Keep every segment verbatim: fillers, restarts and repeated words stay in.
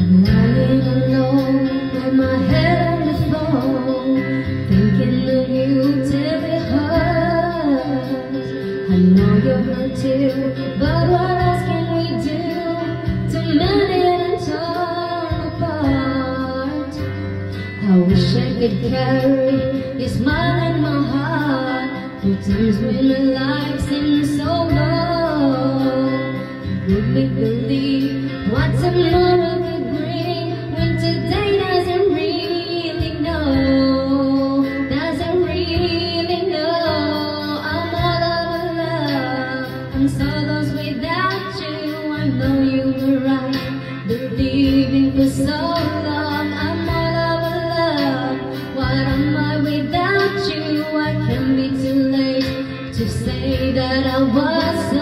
I'm lying alone with my head on the phone, thinking of you till it hurts. I know you're hurt too, but what else can we do to mend it and turn apart? I wish I could carry your smile in my heart through times when my life seems so low. Would we believe what tomorrow could bring when today doesn't really know, doesn't really know? I'm all out of love, I'm so lost without you. I know you were right, believing for so long. I'm all out of love, what am I without you? I can't be too late to say that I was so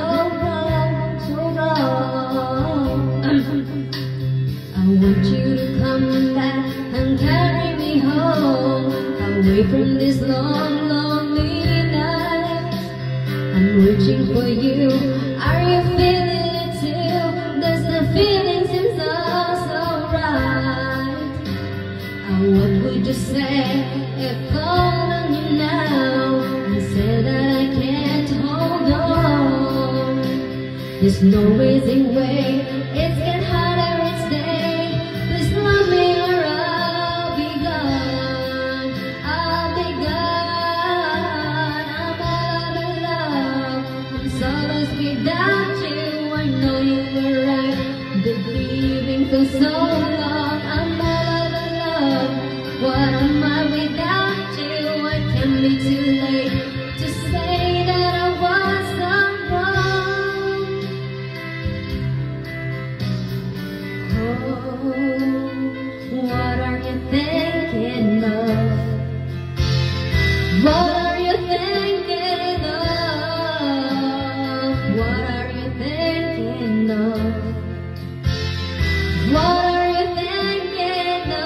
I want you to come back and carry me home, away from this long, lonely night. I'm reaching for you, are you feeling it too? Does the feeling seem so, so right? And what would you say if I called on you now and said that I can't hold on? There's no easy way, it's getting harder each day. Please love me or I'll be gone, I'll be gone. I'm all out of love, I'm so lost without you. I know you were right, believing for so long. I'm all out of love, what am I without you? I can't be too late to say that I was so wrong. What are you thinking of? What are you thinking of? What are you thinking of? What are you thinking of?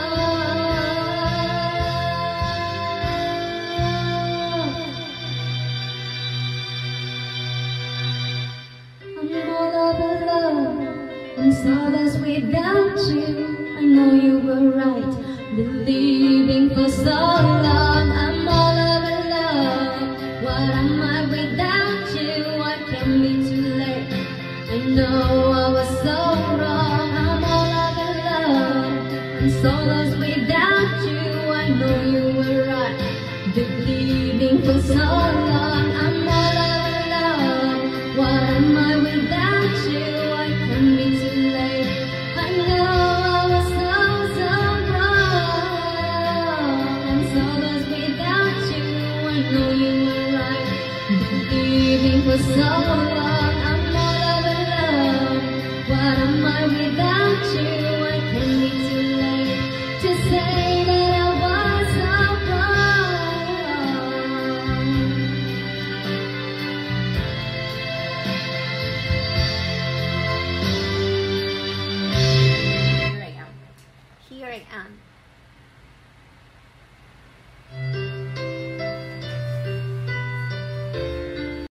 I'm all out of love, I'm so lost without you. I know you were right, believing for so long. I'm all out of love, what am I without you? I can't be too late, I know I was so wrong. I'm all out of love, I'm so lost without you. I know you were right, believing for so long. I'm all out of love, what am I without you? I can't be too late, I know I was so, so wrong. I'm so lost without you. I know you were right, believing for so long. I'm all out of love, what am I without you? I can't be too late to say